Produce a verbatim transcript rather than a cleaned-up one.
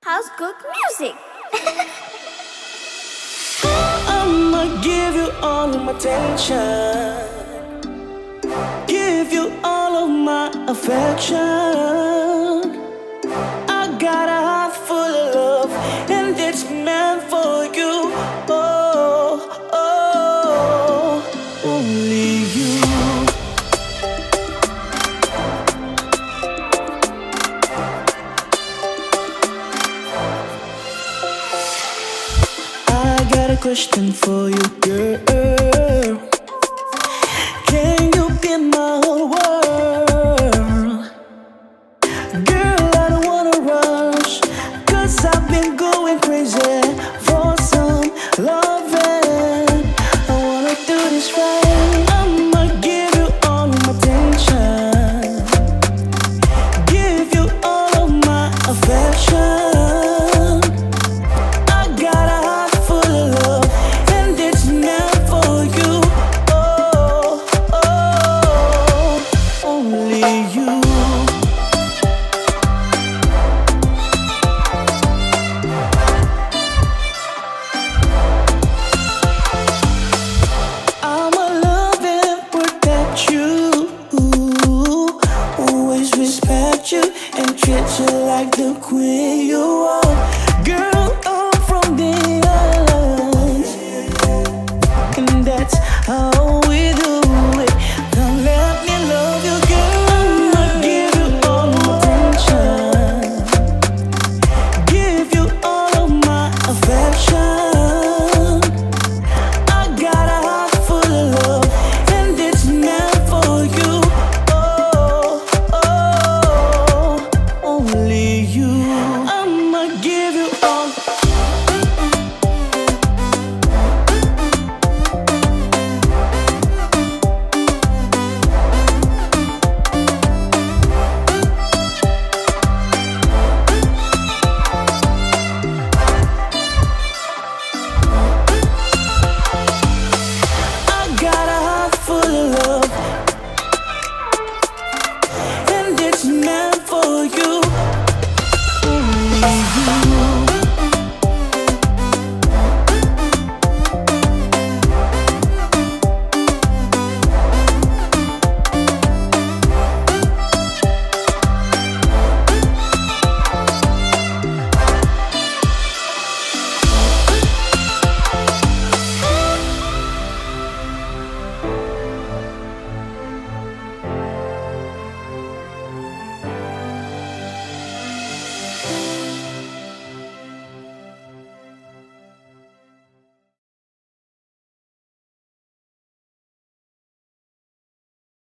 House Cook Music. I'ma give you all of my attention, give you all of my affection. I got a heart full of love, and it's meant for you. Oh, oh, only you. I got a question for you, girl. Can you be my whole world? Girl, I don't wanna rush, cause I've been going crazy for some loving. I wanna do this right. I'ma give you all of my attention, give you all of my affection. And treat you like the queen you are. Girl, I'm from the islands, and that's how we do it. Now let me love you, girl. I'ma give you all my attention, give you all of my affection. I got a heart full of love, and it's meant for you. Only you.